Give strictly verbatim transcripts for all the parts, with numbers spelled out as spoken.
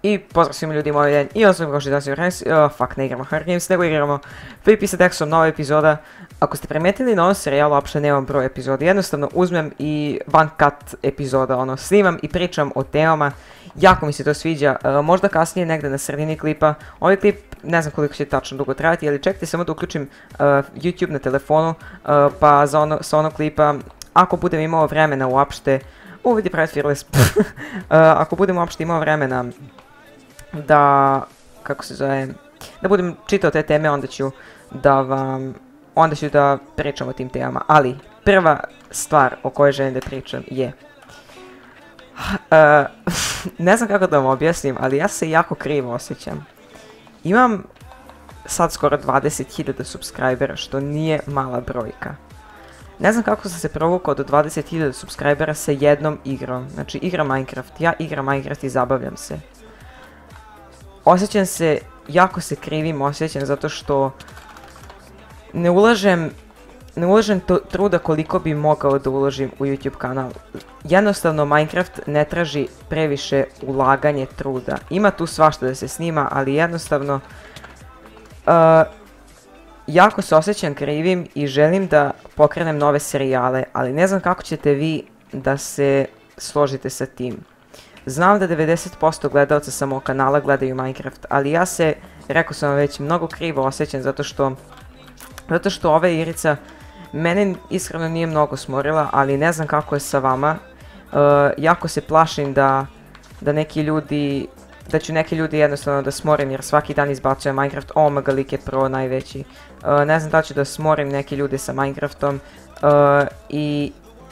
I pozdrav svim ljudima ovaj dan i osnovim kao što danas igramo, oh, fuck, ne igramo Hunger Games, nego igramo PvP sa Dexom, nova epizoda. Ako ste primetili na ovom serijalu, uopšte nemam broj epizoda, jednostavno uzmem i one cut epizoda, ono, snimam i pričam o temama, jako mi se to sviđa, uh, možda kasnije negdje na sredini klipa. Ovaj klip ne znam koliko će tačno dugo trajati, ali čekajte samo da uključim uh, YouTube na telefonu, uh, pa za ono, sa onog klipa, ako budem imao vremena uopšte, u vidi pravi fearless, uh, ako budem uopšte imao vremena da, kako se zove, da budem čitao te teme, onda ću da vam, onda ću da pričam o tim temama, ali prva stvar o kojoj želim da pričam je, uh, ne znam kako da vam objasnim, ali ja se jako krivo osjećam. Imam sad skoro dvadeset hiljada subscribera, što nije mala brojka. Ne znam kako sam se provukao do dvadeset hiljada subscribera sa jednom igrom, znači igram Minecraft, ja igram Minecraft i zabavljam se. Osjećam se, jako se krivim osjećam zato što ne ulažem, ne ulažem truda koliko bi mogao da uložim u YouTube kanal. Jednostavno Minecraft ne traži previše ulaganje truda. Ima tu svašta da se snima, ali jednostavno uh, jako se osjećam krivim i želim da pokrenem nove serijale, ali ne znam kako ćete vi da se složite sa tim. Znam da devedeset posto gledalca sa mog kanala gledaju Minecraft, ali ja se, rekao sam vam već, mnogo krivo osjećam zato što, zato što ova igrica mene iskreno nije mnogo smorila, ali ne znam kako je sa vama. Uh, jako se plašim da, da neki ljudi, da ću neki ljudi jednostavno da smorim jer svaki dan izbacujem Minecraft, oh my god, lik je pro najveći. Uh, ne znam da ću da smorim neki ljudi sa Minecraftom uh, i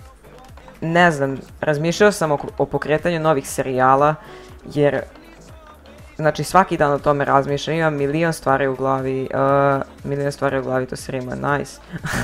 ne znam, razmišljao sam o, o pokretanju novih serijala, jer, znači svaki dan o tome razmišljam, imam milion stvari u glavi, uh, milion stvari u glavi, to se rima, nice.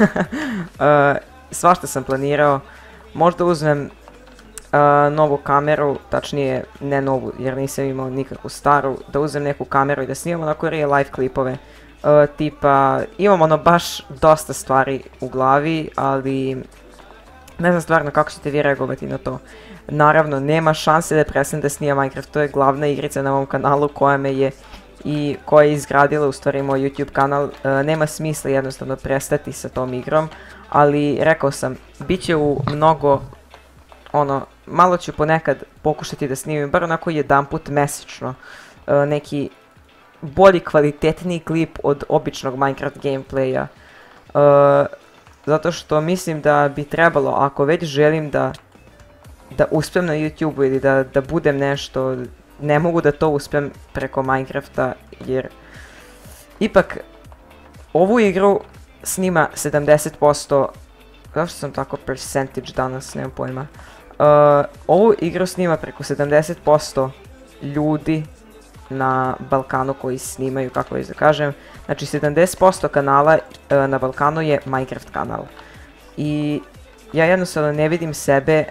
uh, svašta sam planirao, možda uzmem uh, novu kameru, tačnije ne novu, jer nisam imao nikakvu staru, da uzmem neku kameru i da snimam onako real life klipove, uh, tipa, imam ono baš dosta stvari u glavi, ali ne znam stvarno kako ćete vi reagovati na to. Naravno, nema šanse da prestanem da snimam Minecraft, to je glavna igrica na mom kanalu koja me je i koja je izgradila u stvari moj YouTube kanal. E, nema smisla jednostavno prestati sa tom igrom, ali rekao sam, bit će u mnogo, ono, malo ću ponekad pokušati da snimim, bar onako jedanput mesečno, e, neki bolji, kvalitetniji klip od običnog Minecraft gameplaya. E, Zato što mislim da bi trebalo, ako već želim da, da uspem na YouTube ili da, da budem nešto, ne mogu da to uspem preko Minecrafta, jer ipak ovu igru snima sedamdeset posto, zašto sam tako percentage danas, nemam pojma, uh, ovu igru snima preko sedamdeset posto ljudi na Balkanu koji snimaju, kako već da kažem, znači sedamdeset posto kanala e, na Balkanu je Minecraft kanal. I ja jednostavno ne vidim sebe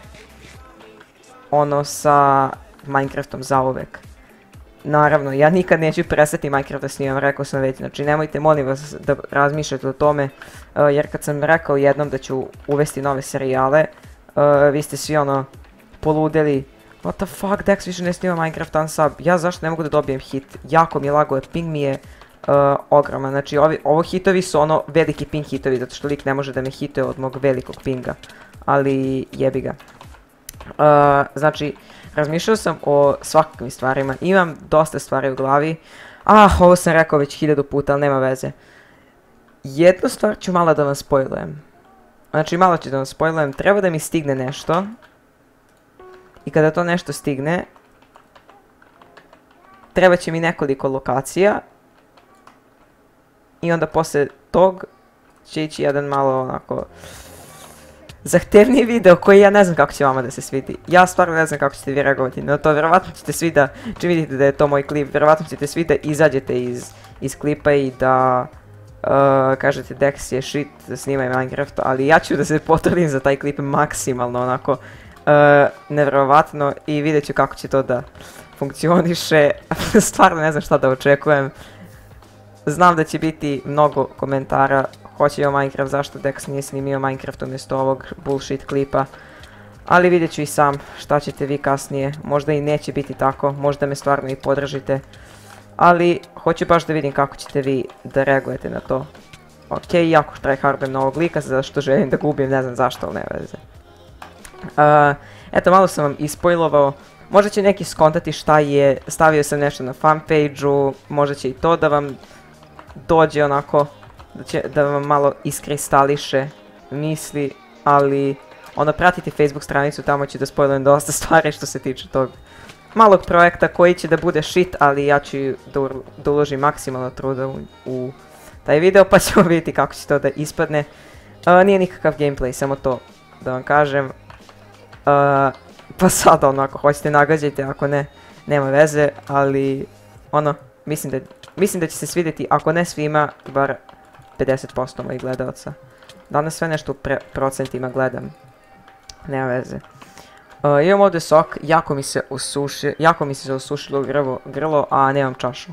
ono sa Minecraftom zauvek. Naravno, ja nikad neću prestati Minecraft da snimam, rekao sam već, znači nemojte molim vas da razmišljate o tome, e, jer kad sam rekao jednom da ću uvesti nove serijale, e, vi ste svi ono poludeli. What the fuck, Dex više ne snima Minecraft unsub, ja zašto ne mogu da dobijem hit, jako mi je lago, ping mi je uh, ogroman, znači ovi, ovo hitovi su ono veliki ping hitovi, zato što lik ne može da me hituje od mog velikog pinga, ali jebi ga. Uh, znači, razmišljao sam o svakakvim stvarima, imam dosta stvari u glavi, ah, ovo sam rekao već hiljadu puta, ali nema veze. Jednu stvar ću malo da vam spojlujem, znači malo ću da vam spojlujem, treba da mi stigne nešto. I kada to nešto stigne, treba će mi nekoliko lokacija i onda poslije tog će ići jedan malo onako zahtevniji video koji ja ne znam kako će vama da se svidi. Ja stvarno ne znam kako ćete vi reagovati na to, vjerovatno ćete svi da, čim vidite da je to moj klip, vjerovatno ćete svi da izađete iz, iz klipa i da uh, kažete Dex je shit, da snimaj Minecraft, ali ja ću da se potrudim za taj klip maksimalno onako. Uh, nevjerovatno i vidjet ću kako će to da funkcioniše. Stvarno ne znam šta da očekujem. Znam da će biti mnogo komentara, hoće o Minecraft, zašto Dex nije snimio Minecraft umjesto ovog bullshit klipa. Ali vidjet ću i sam šta ćete vi kasnije, možda i neće biti tako, možda me stvarno i podržite. Ali hoću baš da vidim kako ćete vi da reagujete na to. Ok, jako tryhardujem na ovog lika, zašto želim da gubim, ne znam zašto, ali ne veze. Uh, eto, malo sam vam ispoilovao. Možda će neki skontati šta je, stavio sam nešto na fanpage-u, možda će i to da vam dođe onako, da, će, da vam malo iskristališe misli, ali ono, pratite Facebook stranicu, tamo ću da spoilujem dosta stvari što se tiče tog malog projekta koji će da bude shit, ali ja ću da, da uložim maksimalno truda u, u taj video, pa ćemo vidjeti kako će to da ispadne. Uh, nije nikakav gameplay, samo to da vam kažem. Uh, pa sada ono, ako hoćete nagađajte, ako ne, nema veze, ali ono, mislim da, mislim da će se svidjeti, ako ne svima, bar pedeset posto mojih gledalca. Danas sve nešto u pre procentima gledam, nema veze. Uh, imam ovdje sok, jako mi se usuši, jako mi se usušilo grlo, grlo, a nemam čašu.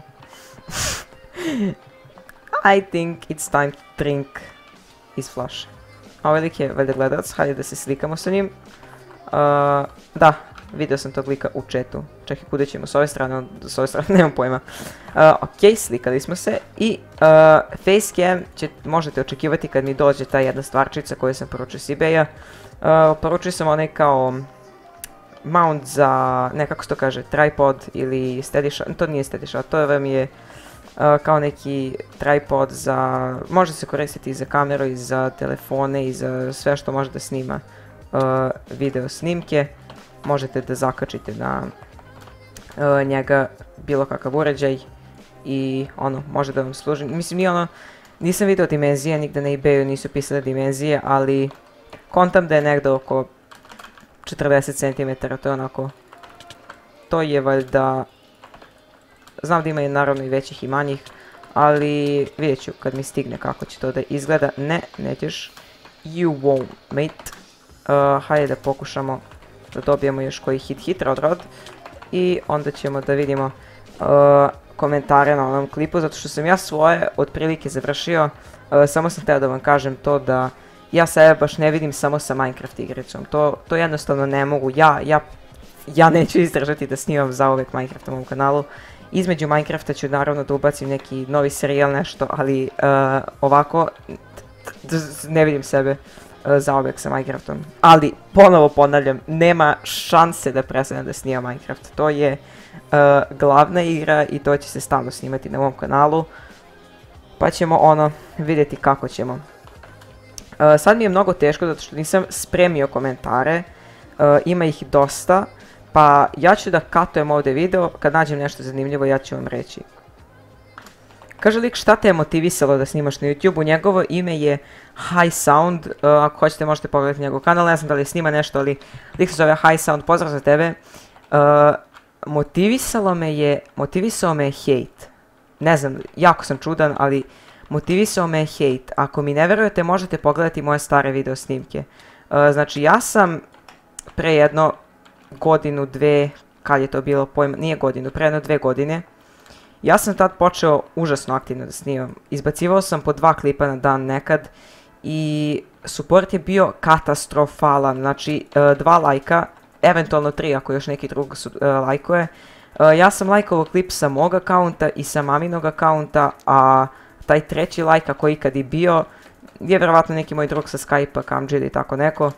I think it's time to drink iz flaše. A ovaj lik je valjda gledalac, hajde da se slikamo sa njim. Uh, da, vidio sam tog lika u chatu. Čekaj, kuda ćemo s ove strane, s ove strane nemam pojma. Uh, ok, slikali smo se i uh, facecam će, možete očekivati kad mi dođe ta jedna stvarčica koju sam poručio s eBaya. Uh, poručio sam onaj kao mount za, ne kako se to kaže, tripod ili steady shot, to nije steady shot, to vam je uh, kao neki tripod za, može se koristiti i za kameru i za telefone i za sve što može da snima uh, video snimke. Možete da zakačite na uh, njega bilo kakav uređaj i ono, može da vam služi. Mislim, nije ono, nisam vidio dimenzije, nigde na eBayu nisu pisale dimenzije, ali kontam da je negdje oko četrdeset centimetara, to je onako, to je valjda, znam da ima i naravno i većih i manjih, ali vidjet ću kad mi stigne kako će to da izgleda. Ne, nećeš, you won't, mate. Uh, hajde da pokušamo da dobijemo još koji hit hit rod rod i onda ćemo da vidimo uh, komentare na onom klipu, zato što sam ja svoje otprilike završio. Uh, samo sam htio da vam kažem to da ja sebe baš ne vidim samo sa Minecraft igricom, to, to jednostavno ne mogu, ja, ja, ja neću izdržati da snimam zauvek Minecraft na ovom kanalu. Između Minecrafta ću naravno da ubacim neki novi serijal, nešto, ali uh, ovako ne vidim sebe uh, zauvek sa Minecraftom. Ali, ponovo ponavljam, nema šanse da prestanem da snimam Minecraft, to je uh, glavna igra i to će se stalno snimati na ovom kanalu, pa ćemo ono, vidjeti kako ćemo. Uh, sad mi je mnogo teško zato što nisam spremio komentare, uh, ima ih dosta, pa ja ću da katujem ovdje video, kad nađem nešto zanimljivo ja ću vam reći. Kaže lik, šta te je motivisalo da snimaš na YouTube-u, njegovo ime je High Sound, uh, ako hoćete možete pogledati njegov kanal, ne znam da li snima nešto, ali lik se zove High Sound, pozdrav za tebe. Uh, motivisalo me je, motivisao me je hate, ne znam, jako sam čudan, ali motivisao me je hate. Ako mi ne verujete, možete pogledati moje stare video snimke. Uh, znači, ja sam pre jedno godinu, dve, kad je to bilo pojma, nije godinu, pre jedno dve godine, ja sam tad počeo užasno aktivno da snimam. Izbacivao sam po dva klipa na dan nekad i support je bio katastrofalan. Znači, uh, dva lajka, eventualno tri ako još neki drug su, uh, lajkuje. Uh, ja sam lajkovao klip sa mog akaunta i sa maminog akaunta, a taj treći lajk ako ikad i bio je vjerovatno neki moj drug sa Skype-a, Kamđi ili tako neko. Uh,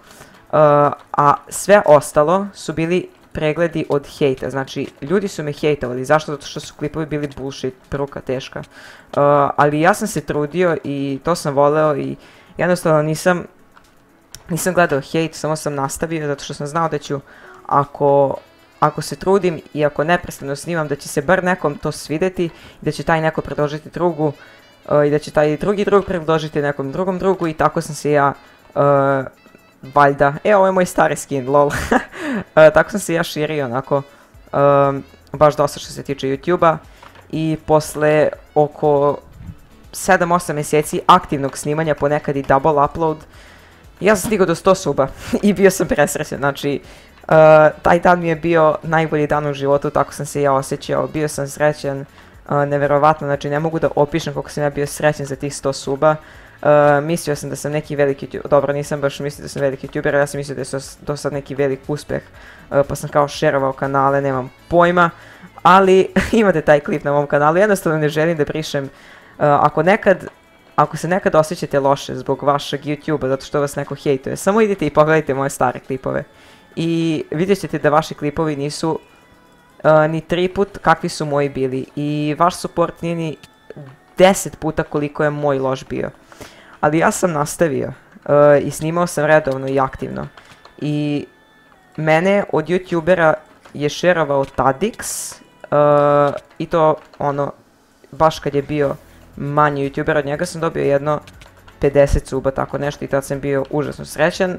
a sve ostalo su bili pregledi od hejta, znači ljudi su me hejtovali, zašto? Zato što su klipovi bili bullshit, pruka teška. Uh, ali ja sam se trudio i to sam voleo i jednostavno nisam, nisam gledao hejt, samo sam nastavio zato što sam znao da ću, ako, ako se trudim i ako neprestano snimam, da će se bar nekom to svidjeti i da će taj neko predložiti drugu uh, i da će taj drugi drug predložiti nekom drugom drugu i tako sam se ja uh, valjda, e ovo je moj stari skin, lol, uh, tako sam se ja širio onako, um, baš dosta što se tiče YouTube-a i posle oko sedam osam mjeseci aktivnog snimanja, ponekad i double upload, ja sam stigao do sto suba i bio sam presrećen, znači uh, taj dan mi je bio najbolji dan u životu, tako sam se ja osjećao, bio sam srećan, neverovatno, znači ne mogu da opišem koliko sam ja bio srećan za tih sto suba. Uh, mislio sam da sam neki veliki youtuber, dobro nisam baš mislio da sam veliki youtuber, ja sam mislio da je to sad neki velik uspeh, uh, pa sam kao šerovao kanale, nemam pojma, ali imate taj klip na mom kanalu, jednostavno ne želim da brišem, uh, ako nekad, ako se nekad osjećate loše zbog vašeg YouTubea, zato što vas neko hejtuje, samo idite i pogledajte moje stare klipove i vidjet ćete da vaši klipovi nisu uh, ni tri put kakvi su moji bili i vaš support nije ni deset puta koliko je moj loš bio. Ali ja sam nastavio uh, i snimao sam redovno i aktivno. I mene od YouTubera je šerovao Tadix uh, i to ono, baš kad je bio manji YouTuber, od njega sam dobio jedno pedeset suba, tako nešto i tad sam bio užasno srećan.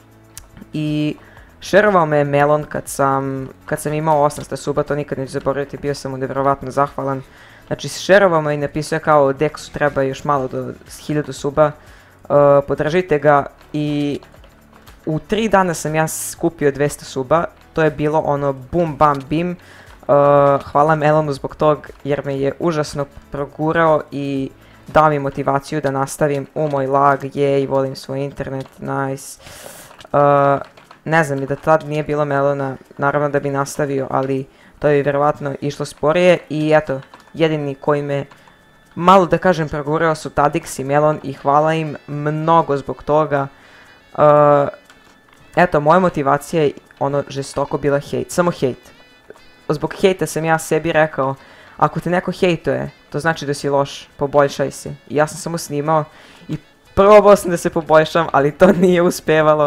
I šerovao me je Melon kad sam, kad sam imao osamsto suba, to nikad neću zaboraviti, bio sam mu nevjerovatno zahvalan. Znači, šerovamo i napisao je kao Dexu treba još malo do hiljadu suba, uh, podržite ga i u tri dana sam ja skupio dvesta suba, to je bilo ono bum bam bim, uh, hvala Melonu zbog tog jer me je užasno progurao i dao mi motivaciju da nastavim u moj lag, jej, volim svoj internet, nice. Uh, ne znam, i da tad nije bilo Melona, naravno da bi nastavio, ali to je vjerovatno išlo sporije i eto, jedini koji me malo da kažem progurao su Tadix i Melon i hvala im mnogo zbog toga. Uh, eto, moja motivacija je ono žestoko bila hejt, samo hejt. Zbog hejta sam ja sebi rekao, ako te neko hejtuje, to znači da si loš, poboljšaj se. I ja sam samo snimao i probao sam da se poboljšam, ali to nije uspevalo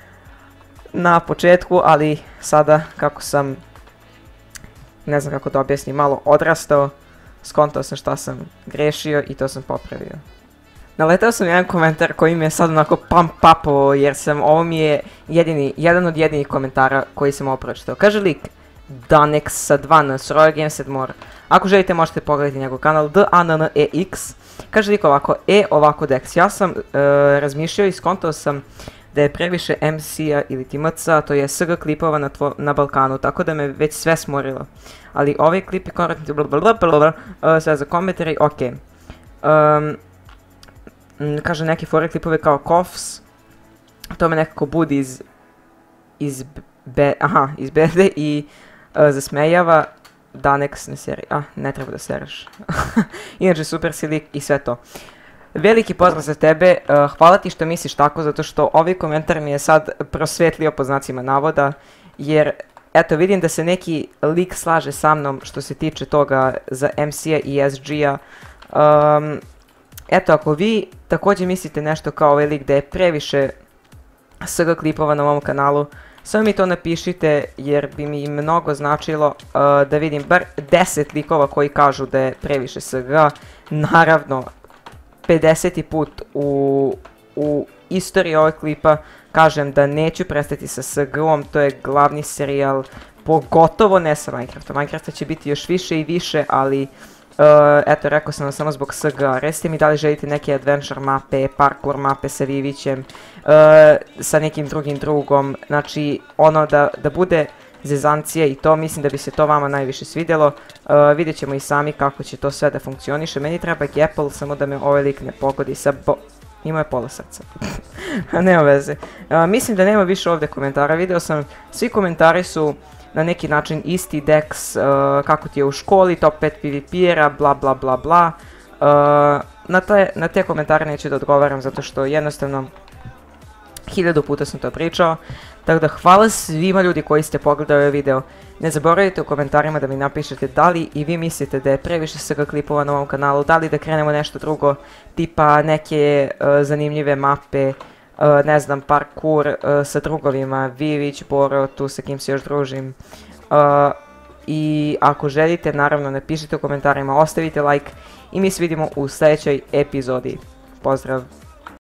na početku, ali sada kako sam, ne znam kako to objasnim, malo odrastao, skontao sam šta sam grešio i to sam popravio. Naletao sam jedan komentar koji mi je sad onako pump upo jer sam, ovo mi je jedini, jedan od jedinih komentara koji sam ovo pročitao. Kaže lik Danex sa dva n, Royal Games and More. Ako želite možete pogledati njegov kanal D A N N E X. Kaže lik ovako, E ovako Dex. Ja sam uh, razmišljao i skontao sam da je previše M C-a ili T M C-a, to je S G klipova na, na Balkanu, tako da me već sve smorilo. Ali ovaj klip je kontentni blablabla, uh, sve za komentari, ok. Um, kaže neki fore klipove kao Kofs, to me nekako budi iz, iz, be, aha, iz bede i uh, zasmejava. Danex ne seri, a ne treba da sereš. Inače super si lik i sve to. Veliki pozdrav za tebe, uh, hvala ti što misliš tako, zato što ovaj komentar mi je sad prosvetlio po znacima navoda, jer eto vidim da se neki lik slaže sa mnom što se tiče toga za M C-a i S G-a. Um, eto ako vi također mislite nešto kao ovaj lik da je previše S G klipova na ovom kanalu, samo mi to napišite jer bi mi mnogo značilo uh, da vidim bar deset likova koji kažu da je previše S G-a. Naravno, pedeseti put u, u istoriji ovog klipa kažem da neću prestati sa S G-om, to je glavni serijal, pogotovo ne sa Minecraftom. Minecrafta će biti još više i više, ali uh, eto, rekao sam vam samo zbog S G-a. Recite mi da li želite neke adventure mape, parkour mape sa Vivićem, uh, sa nekim drugim drugom, znači ono da, da bude zezancija i to, mislim da bi se to vama najviše svidjelo. Uh, vidjet ćemo i sami kako će to sve da funkcioniše. Meni treba Gapple, samo da me ovaj lik ne pogodi sa bo... Imao je pola srca. Nema veze. Uh, mislim da nema više ovdje komentara. Vidio sam, svi komentari su na neki način isti. Dex, uh, kako ti je u školi, top pet PvP-era, bla bla bla bla. Uh, na, te, na te komentare neću da odgovaram zato što jednostavno hiljadu puta sam to pričao. Tako da hvala svima ljudi koji ste pogledali ovaj video. Ne zaboravite u komentarima da mi napišete da li i vi mislite da je previše S G klipova na ovom kanalu, da li da krenemo nešto drugo, tipa neke uh, zanimljive mape, uh, ne znam, parkour uh, sa drugovima, Vivić, Boro, tu sa kim se još družim. Uh, I ako želite, naravno napišite u komentarima, ostavite like i mi se vidimo u sljedećoj epizodi. Pozdrav!